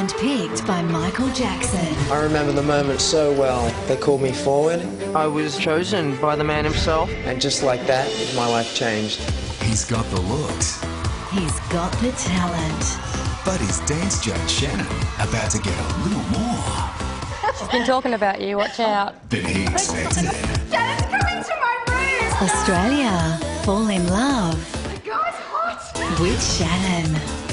Handpicked by Michael Jackson. I remember the moment so well. They called me forward. I was chosen by the man himself. And just like that, my life changed. He's got the looks. He's got the talent. But is Dance Judge Shannon about to get a little more? She's been talking about you, watch out. Than he expected. Shannon's coming to my room! Australia, fall in love The guy's hot! with Shannon.